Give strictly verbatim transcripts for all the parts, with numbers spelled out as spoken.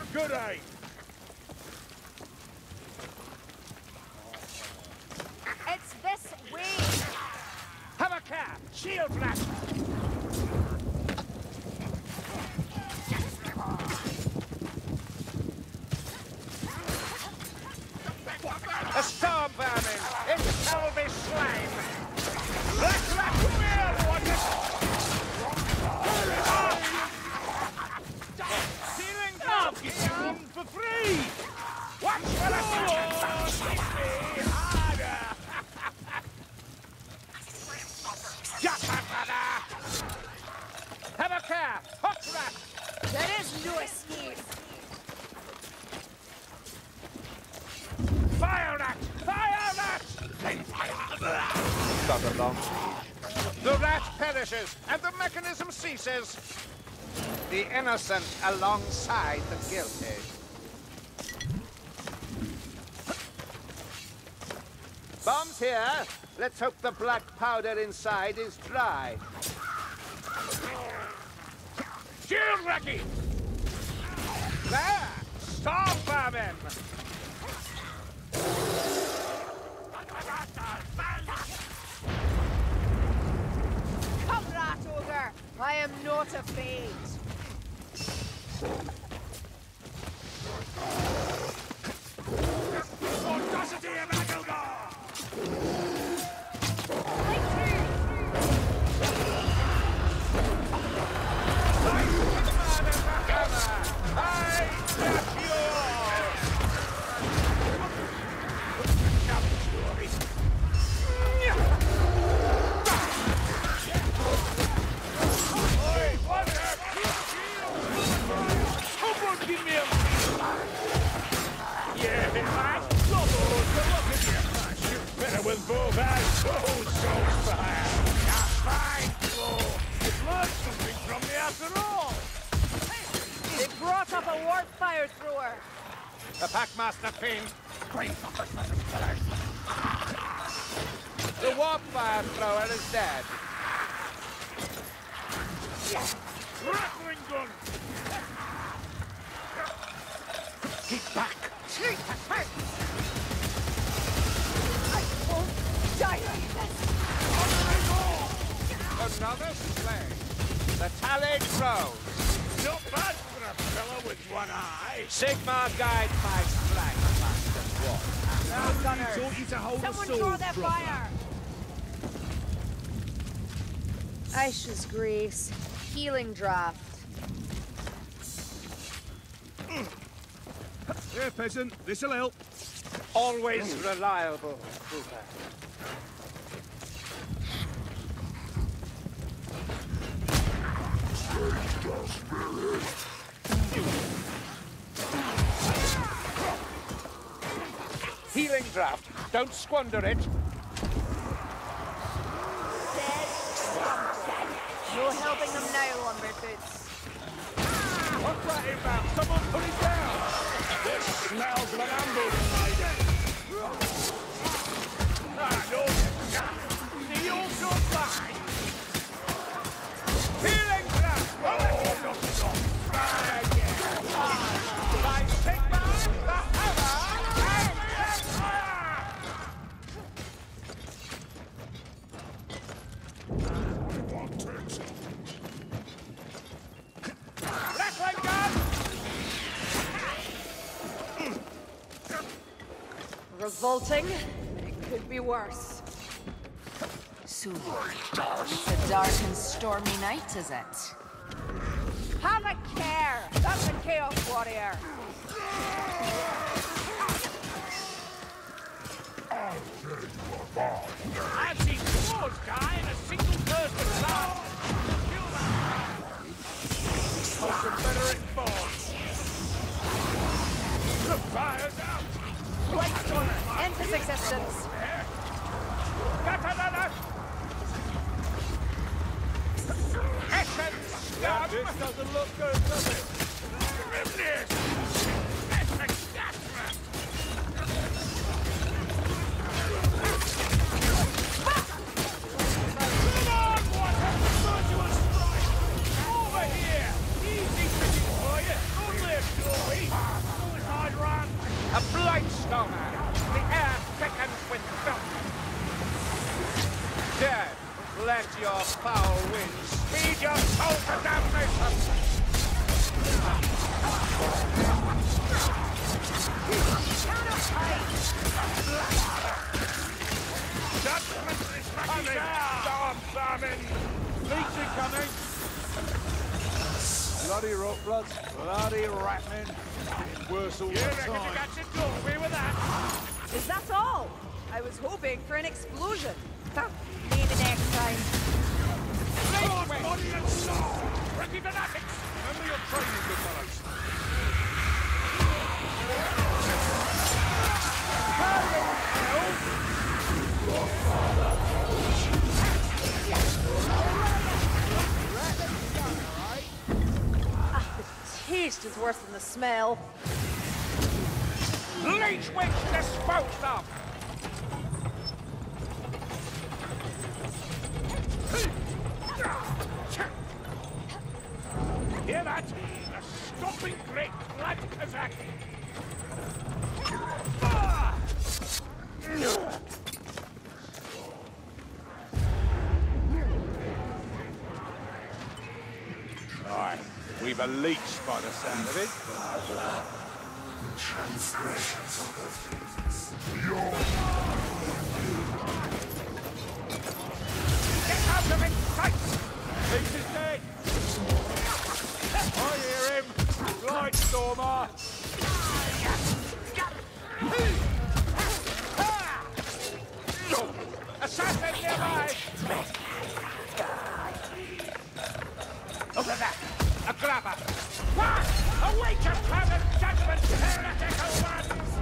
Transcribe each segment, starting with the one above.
Good aim. It's this way. Have a care. Shield blast. A storm vermin. It shall be slain. Let that will want it. Ceiling drop. Down for free. Watch for the sword. Hit me harder. Just my brother. Have a care. Hook rat. There is no escape. Fire rat! Fire rat! Got a long siege. The rat perishes, and the mechanism ceases. The innocent alongside the guilty. Bombs here. Let's hope the black powder inside is dry. Shield ready! There! Storm vermin! Come, rat ogre. I am not afraid. Audacity of Agelgar! Break through. I got you all! Oi, what a someone give me a... Yeah, man. Look at you. You better with both eyes. Oh, so fire. Now, fine, oh. You've learned something from me after all. They brought up a warp fire thrower. The Packmaster Fiend. The warp fire thrower is dead. Rattling gun! Keep back! Sneak attack! I won't die like this! Another slay. The tallied grows. Not bad for a fellow with one eye. Sigmar guide my flank, Master Dwarf. Now, gunners! Taught you to hold Someone a sword, draw their brother. fire! Aisha's Grace. Healing draft. Here, peasant. This'll help. Always reliable, Cooper. Healing draft. Don't squander it. No helping them now, Lumberboots. What's that inbound? Someone put it down! This smells of an ambush. Ah, no. See you goodbye. Healing draft! Oh, no, no. Right again. By Sigmar, the hammer, and the fire! Wrestling gun! Revolting? It could be worse. So, it's a dark and stormy night, is it? Have a care! That's a Chaos Warrior! I've seen fours die in a single person shot. Oh, Confederate force. The fire's out. Blightstorm enters existence. Got another. Essen scum. This doesn't look good, does it? Grimness. Essen scum. Over here! Easy fishing for you! Don't live, Joey! Bloody rock bloods, bloody rattling. Worse all the You reckon time. you got your doorway with that? Is that all? I was hoping for an explosion. Huh, maybe next time. Lord, body and soul! Ready fanatics! Remember your training, good fellows. Ah, the taste is worse than the smell. Leech witch disposed of! Hear that? The stomping great blood Kazakh! Ah! Aye, we've a leech by the sound of it. Transgressions of the faiths. Your Get out of its sight! Leech is dead. I hear him. Light Stormer. Assassin nearby! Over there! A grabber! What? Awaken, present judgment, heretical ones!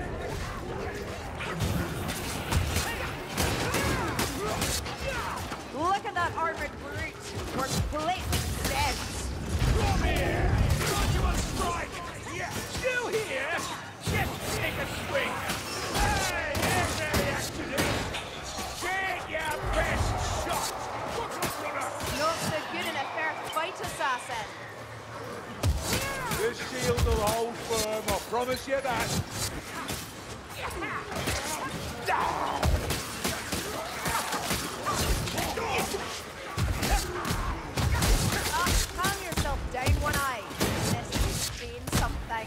Look at that armored brute. We're blatant dead. Come here! You will strike! Yeah! Still here? Just take a swing! Hey, here's the reaction! Take your best shot! What's up, runner? Not so good in a fair fight, assassin. This shield will hold firm, I promise you that. Ah, calm yourself down, one eye. This is saying something.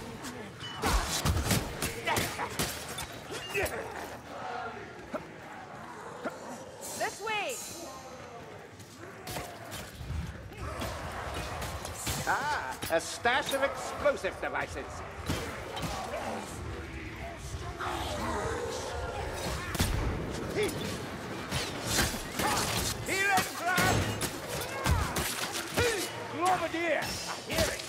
This way. Ah, a stash of explosive devices. Healing trap! Globadier! I hear it!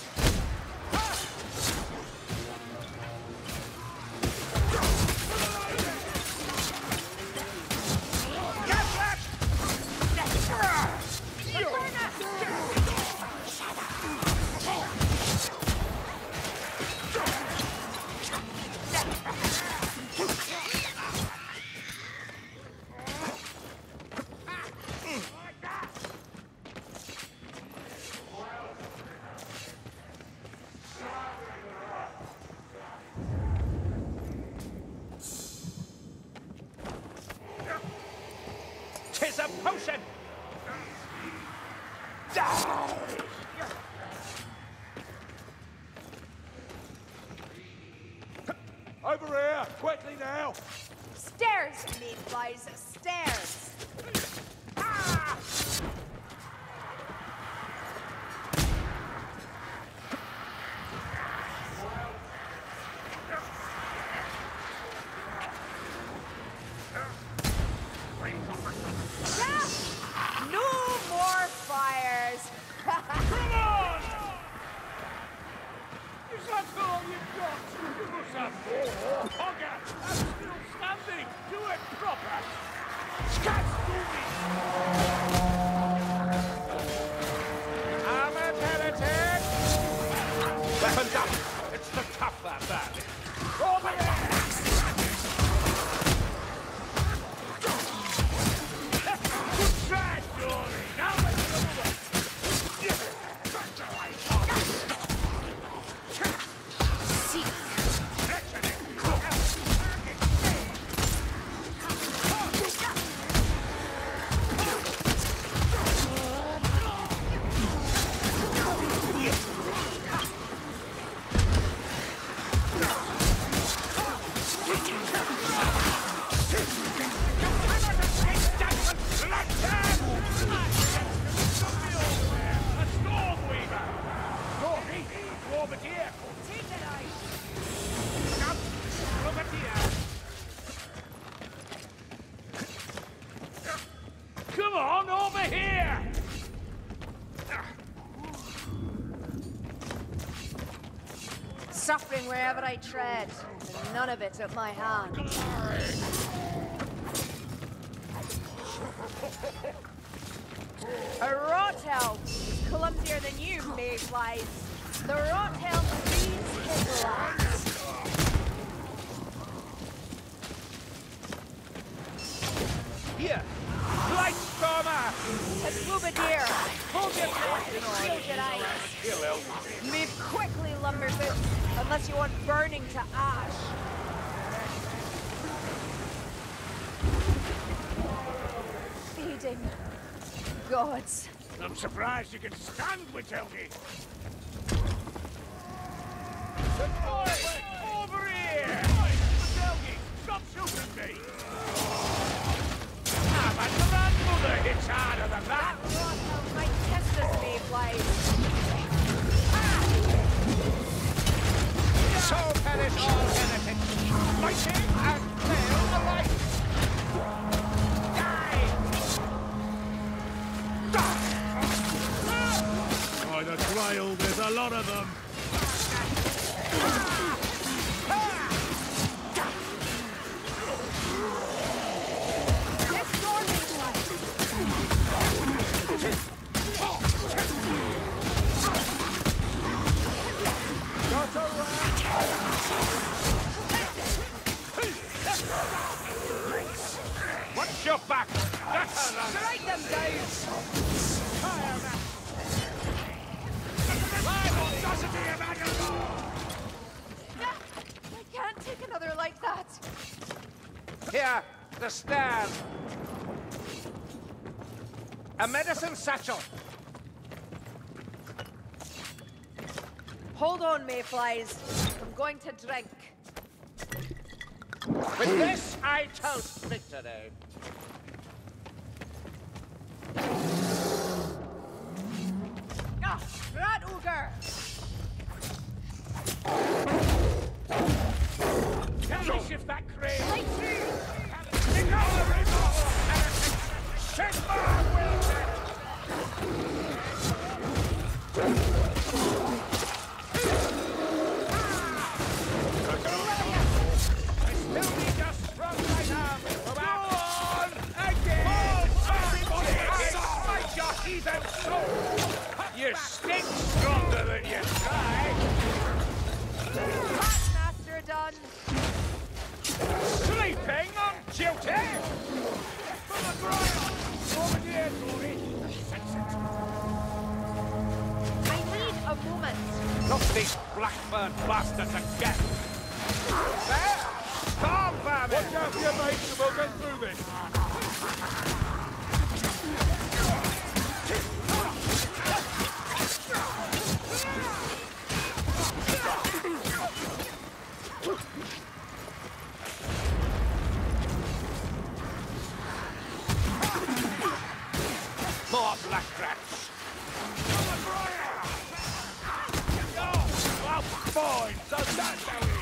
Tis a potion! Over here, quickly now. Stairs, mayflies, stairs. Ah! Ah! No more fires. Come on! Is that all you've got? You must have more. Hogger, I'm still standing. Do it proper. Scats I'm a heretic. Weapons up. It's the tough that bad. Over here. Good try, Dory. Now let's go away. suffering wherever I tread, and none of it at my hand. A rot elf is clumsier than you, mayflies. The rot elf frees his life. Here! Blightstormer! A Boubadir! Hold your breath and shield your eyes. Here, elf. Move quickly, Lumberboots, unless you want burning to ash. Feeding gods. I'm surprised you can stand with Helgi. Over here! Helgi, stop shooting me! Ah, my grandmother hits harder than that! Rothel might test us, mayflies. So perish all heretics! Fighting and fail the light! By the trail, there's a lot of them. Let's go, mayflies. Watch your back! That's a run! Strike them down. I can't take another like that. Here, the stand. A medicine satchel. Hold on, mayflies. I'm going to drink. With this, I toast victory. Ah, Rat Ogre! Can we shift that crane? Right through! Take out the removal! Shed more will Still need a strong right arm! Go on! Again! Everybody! Fight your heathen soul! You stink stronger than you try! Hot master done. Sleeping on duty? For the ground! Over here, Glory! I need a moment. Look these blackbird bastards again! There! Storm vermin! Watch out for your mates and we'll get through this! More black rats! Oh, well, fine, so that's how it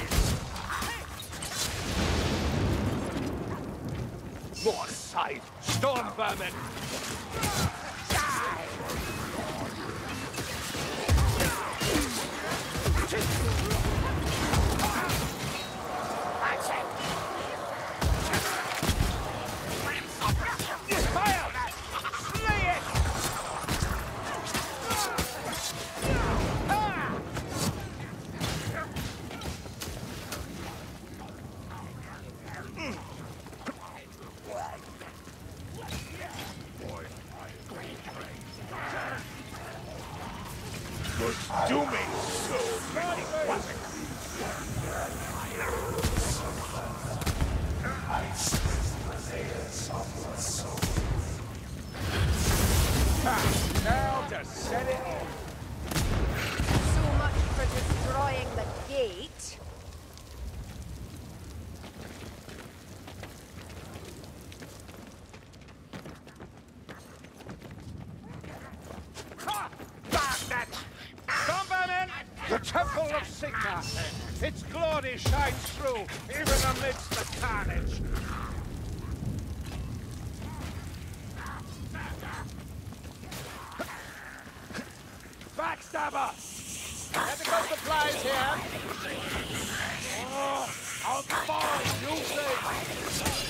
is! More side! Storm vermin! Die! That's it! Fire! Slay it! Was dooming so many was it? Ah, now to set it off. So much for destroying the gate. Ha! Bastard! Stormvermin! The Temple of Sigma! Its glory shines through, even amidst the carnage! Backstabber! Medical supplies here. Oh, I'm fine, you'll see.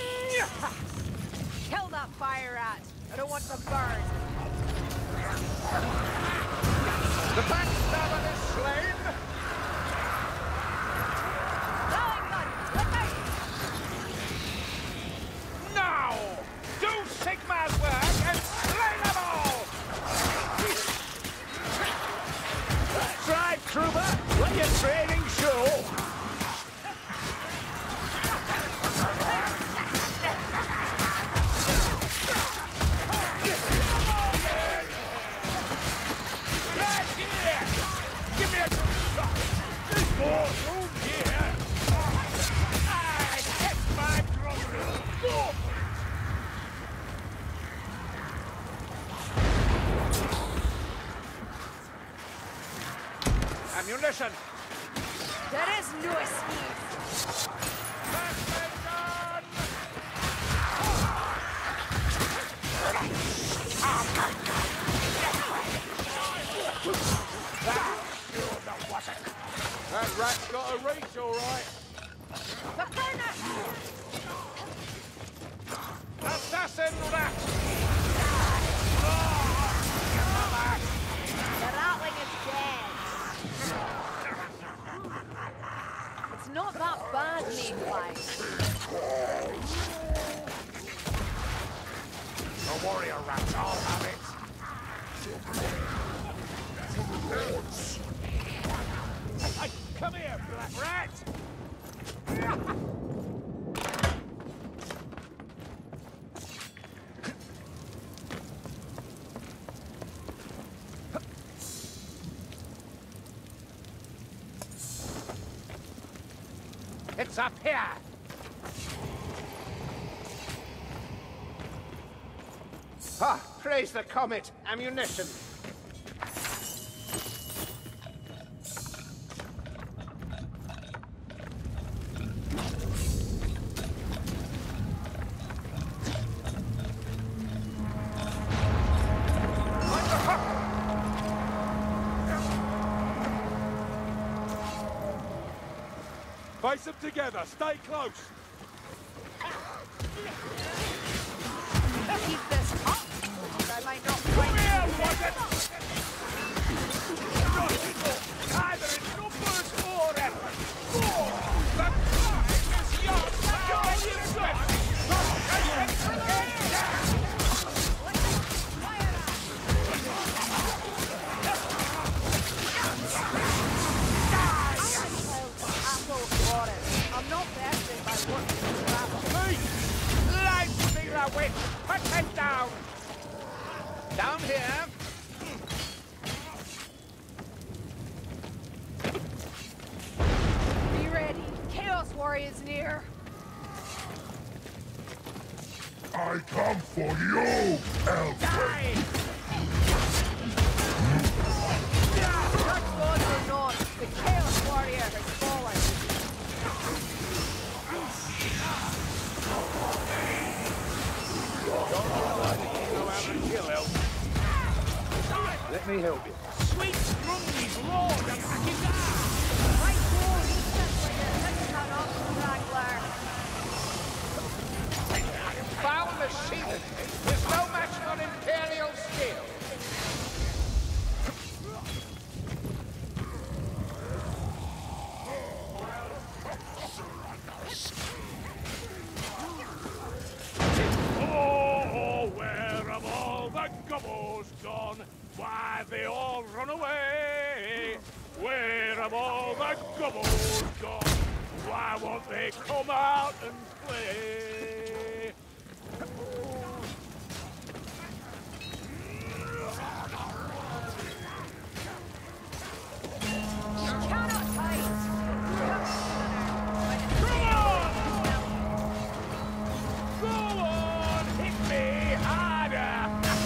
Kill that fire rat. I don't want to burn. The backstabber is slain. Wellington, look out! Now, do Sigma's work and slay them all! Drive, trooper! Let your training show! Right here! Give me a good shot! There's more room here! I get my grumbling! Go! Ammunition! There is no escape. That rat's got a reach, all right. The furnace! Assassin rat! The ratling is dead. It's not that bad, Mayfly. The warrior rats, I'll have it. Hey, come here, black rat! It's up here! Ah, praise the comet! Ammunition! Face them together. Stay close. Keep this up. I might not Come quite here, was it? Either in numbers or effort. Four! The time is yours! Go, you son! I'm not bested by working in travel. Light me the witch! Put him down! Down here! Be ready. Chaos Warrior's near. I come for you, Elf. Die! Touch gods or not, the Chaos Warrior has fallen. Let me help you. Sweet Scrumby's lord and his ass! My soul instantly hits that off the Foul machine is no match for Imperial steel. Oh, where have all the gobbles gone? Why they all run away? Where have all the gobbles gone? Why won't they come out and play? cannot fight. Come on! Go on, hit me harder!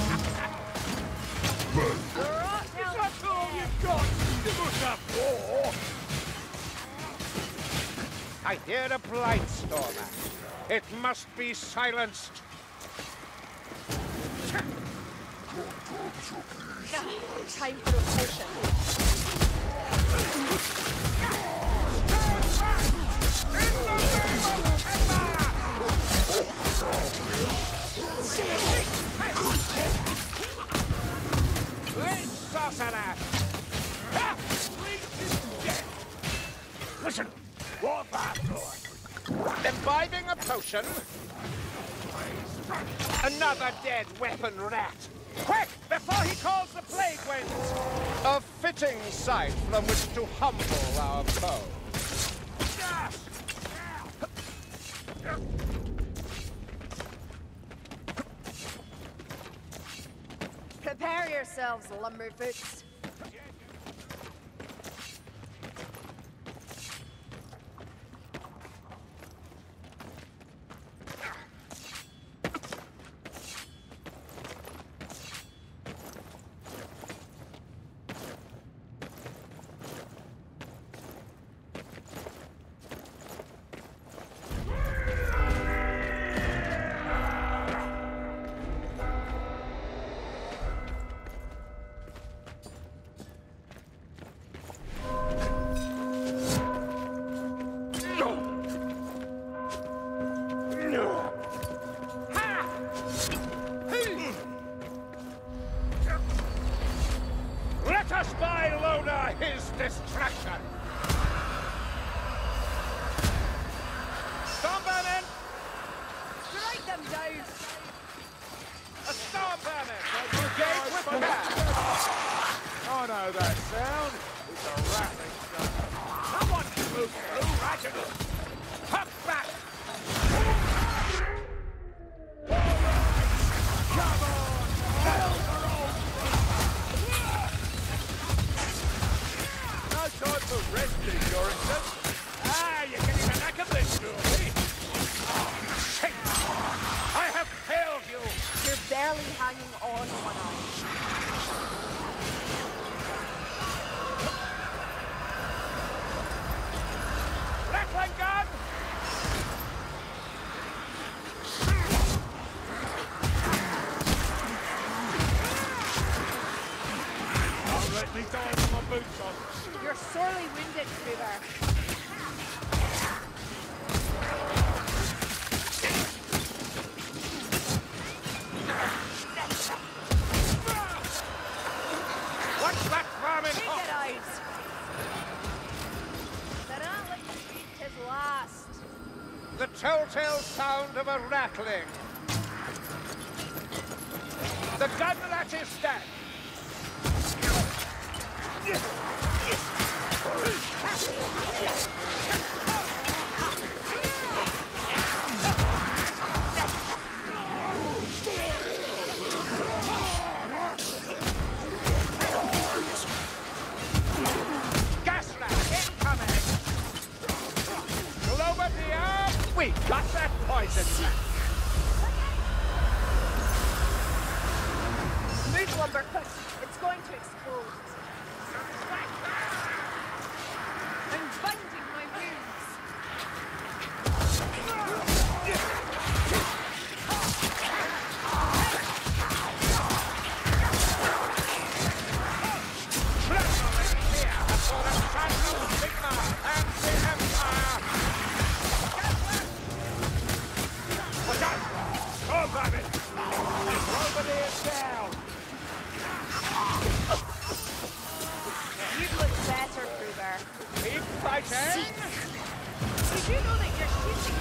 Is that all you've got? You must have more! I hear a Blightstormer. It must be silenced. Time for a potion. potion. Another dead weapon rat. Quick, before he calls the plague winds! A fitting sight from which to humble our foe. Prepare yourselves, lumberfoots. Let us buy Lona his distraction! Storm vermin! Strike them down! A storm vermin! Engage with care! I know that sound. It's a rattling sound. Someone move through, Reginald! Hop back! Come on! Hell for old No time for resting, Dorrington. Ah, you're getting the knack of this, Julie! Shit! I have failed you! You're barely hanging on one eye. Rattling gun! Don't let me die with my boots on. You're sorely wounded, Kruger. What's that vermin Take hot? it out! The rattling speech is last. The telltale sound of a rattling. The gun rat is dead. Gas rat incoming. Clover dear, we got that poison rat. Move, lumberfoot. It's going to explode. I'm binding my wounds. You look better, Kruger. Keep fighting! Did you know that you're shooting?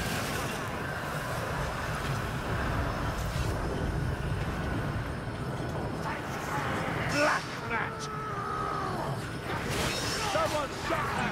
Black rat! Someone shot that